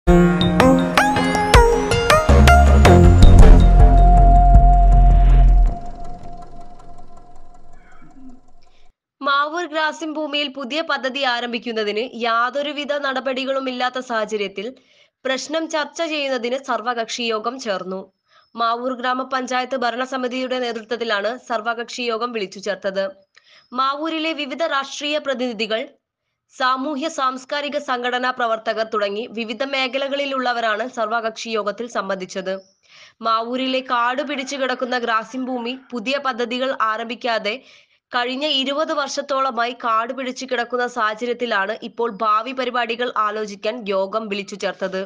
മാവൂർ ഗ്രാസിം ഭൂമിയിൽ പുതിയ പദ്ധതി ആരംഭിക്കുന്നതിന് യാതൊരുവിധ നടപടികളുമില്ലാത്ത സാഹചര്യത്തിൽ പ്രശ്നം ചർച്ച ചെയ്യുന്നതിന് സർവകക്ഷി യോഗം ചേർന്നു. മാവൂർ ഗ്രാമപഞ്ചായത്ത് ഭരണസമിതിയുടെ നേതൃത്വത്തിലാണ് സർവകക്ഷി യോഗം വിളിച്ചു ചേർത്തത്. മാവൂരിലെ വിവിധ രാഷ്ട്രീയ പ്രതിനിധികൾ, സാമൂഹ്യ സാംസ്കാരിക സംഘടനാ പ്രവർത്തകർ തുടങ്ങി വിവിധ മേഖലകളിലുള്ളവരാണ് സർവകക്ഷി യോഗത്തിൽ സംബന്ധിച്ചത്. മാവൂരിലെ കാട് പിടിച്ചു കിടക്കുന്ന ഗ്രാസിം ഭൂമി പുതിയ പദ്ധതികൾ ആരംഭിക്കാതെ കഴിഞ്ഞ 20 വർഷത്തോളമായി കാട് പിടിച്ചു കിടക്കുന്ന സാഹചര്യത്തിലാണ് ഇപ്പോൾ ഭാവി പരിപാടികൾ ആലോചിക്കാൻ യോഗം വിളിച്ചു ചേർത്തത്.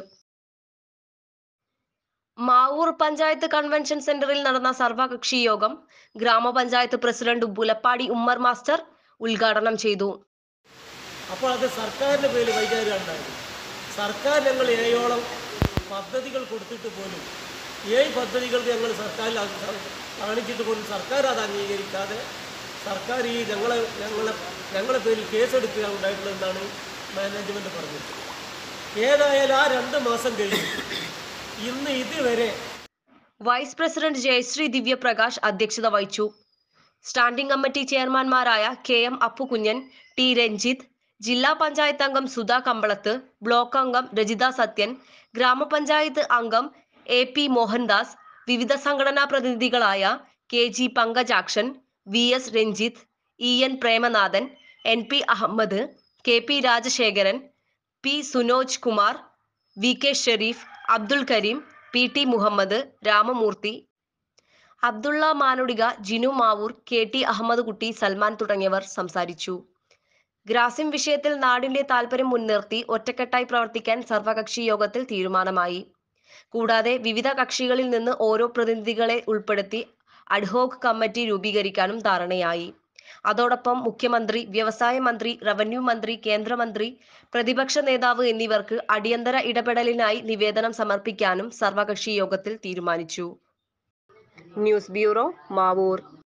മാവൂർ പഞ്ചായത്ത് കൺവെൻഷൻ സെന്ററിൽ നടന്ന സർവകക്ഷി യോഗം ഗ്രാമപഞ്ചായത്ത് പ്രസിഡന്റ് പുലപ്പാടി ഉമ്മർ മാസ്റ്റർ ഉദ്ഘാടനം ചെയ്തു. അപ്പോൾ അത് സർക്കാരിൻ്റെ പേരിൽ വൈകാരിക ഉണ്ടായിരുന്നു. സർക്കാർ ഞങ്ങൾ 7ഓളം പദ്ധതികൾ കൊടുത്തിട്ട് പോലും 7 പദ്ധതികൾക്ക് ഞങ്ങൾ സർക്കാരിൽ കാണിച്ചിട്ട് പോലും സർക്കാർ അത് അംഗീകരിക്കാതെ സർക്കാർ ഈ ഞങ്ങളെ പേരിൽ കേസെടുക്കുക ഉണ്ടായിട്ടുള്ളതെന്നാണ് മാനേജ്മെൻറ്റ് പറഞ്ഞത്. ഏതായാലും ആ 2 മാസം കഴിഞ്ഞു ഇന്ന് ഇതുവരെ. വൈസ് പ്രസിഡന്റ് ജയശ്രീ ദിവ്യപ്രകാശ് അധ്യക്ഷത വഹിച്ചു. സ്റ്റാൻഡിംഗ് കമ്മിറ്റി ചെയർമാൻമാരായ KM അപ്പുകുഞ്ഞൻ, T രഞ്ജിത്ത്, ജില്ലാ പഞ്ചായത്ത് അംഗം സുധാ കമ്പളത്ത്, ബ്ലോക്ക് അംഗം രജിത സത്യൻ, ഗ്രാമപഞ്ചായത്ത് അംഗം AP മോഹൻദാസ്, വിവിധ സംഘടനാ പ്രതിനിധികളായ KG Pankajakshan, VS Ranjith, EN Premanathan, NP Ahmed, KP Rajasekharan, P Sunoj Kumar, VK Sharif, Abdul Kareem, PT Muhammad, Ramamurthy, Abdulla മാനുടിക, Jinu Mavoor, KT Ahmed കുട്ടി, സൽമാൻ തുടങ്ങിയവർ സംസാരിച്ചു. ഗ്രാസിം വിഷയത്തിൽ നാടിന്റെ താൽപര്യം മുൻനിർത്തി ഒറ്റക്കെട്ടായി പ്രവർത്തിക്കാൻ സർവകക്ഷി യോഗത്തിൽ തീരുമാനമായി. കൂടാതെ വിവിധ കക്ഷികളിൽ നിന്ന് ഓരോ പ്രതിനിധികളെ ഉൾപ്പെടുത്തി അഡ്ഹോക് കമ്മിറ്റി രൂപീകരിക്കാനും ധാരണയായി. അതോടൊപ്പം മുഖ്യമന്ത്രി, വ്യവസായ മന്ത്രി, റവന്യൂ മന്ത്രി, കേന്ദ്രമന്ത്രി, പ്രതിപക്ഷ നേതാവ് എന്നിവർക്ക് അടിയന്തര ഇടപെടലിനായി നിവേദനം സമർപ്പിക്കാനും സർവകക്ഷി യോഗത്തിൽ തീരുമാനിച്ചു. News bureau, Mavoor.